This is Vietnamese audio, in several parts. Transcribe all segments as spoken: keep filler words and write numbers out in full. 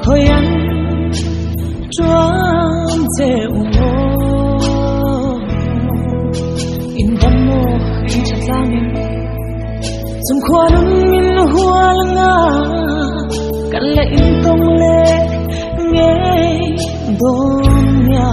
hồi anh choáng dễ ủng hộ in văn mô in chặt lang in dùng khoa đúng in hoa langa cắn lại in tông lệ nghe đồn nhà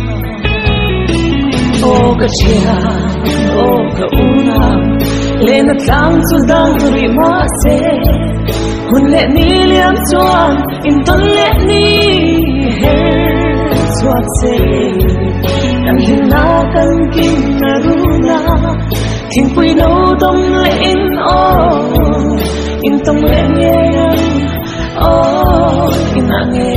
ô cả chia ô cả una lên đặt lang su đang rì má se hun lệ ni liam chuan in ton lệ ni he chuat se kan hin na kan kin na runa thing pui no tom lệ in o in tom lệ nghe o in a nghe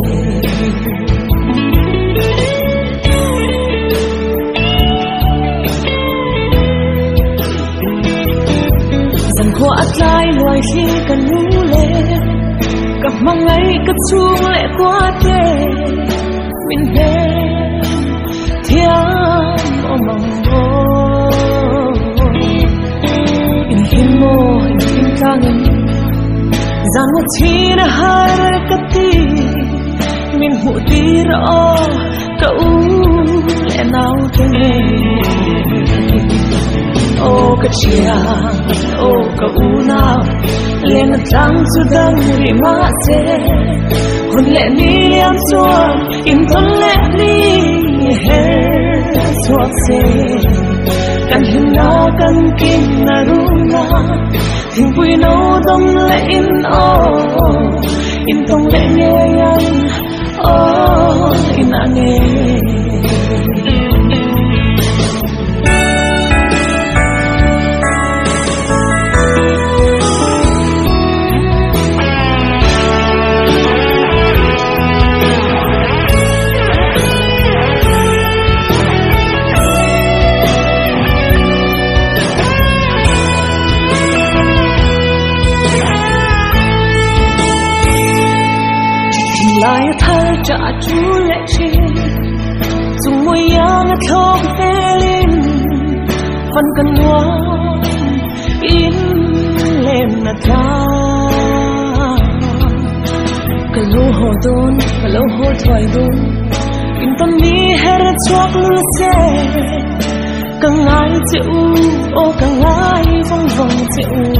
hoa trai loài khi cần nú lệ gặp mang ấy cất chuông lệ quá tê mình về thiên ô mong ô in hin mô in hin ca ngân giang một chi đã hai cất ti mình hụ ti rõ cậu lẽ nào thế ô cả chia ô cả una lên trăng su đang rì má se hôn lệ ni liam chuan in thon lệ ni he chuat se kan hin na kan kin na runa thing pui no tom lệ in o in tông lệ nghe yang o in a nghe lại thay trả chú lệ chi dùng môi yang thơm phê linh phần cần hoa in lên là ta cả lô hồ đôn cả lô hồ thoại đôn in tâm mi hết choác lư xe càng ai chịu ô càng ai vòng vòng chịu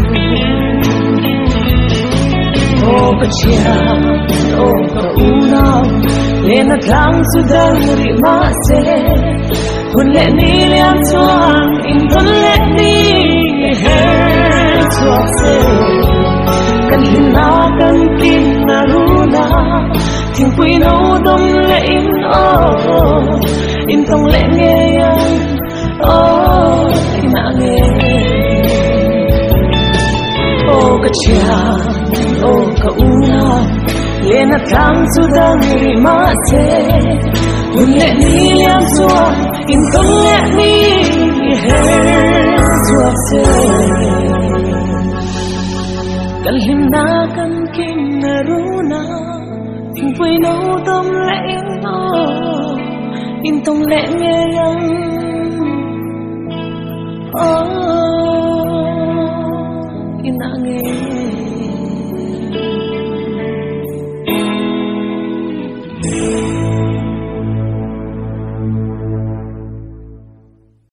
ô cả chia ô cả una lên đặt lang su đang rì má se hun lệ ni liam chuan in ton lệ ni he chuat se kan hin na kan kin na runa thing pui no tom lệ in o in tông lệ nghe yang o in a nghe ô cả chia ô cả una lên đặt lang su đang rì má se hun lệ ni liam chuan in ton lệ ni he chuat se kan hin na kan kin na runa thing pui no tom lệ in o in tông lệ nghe yang o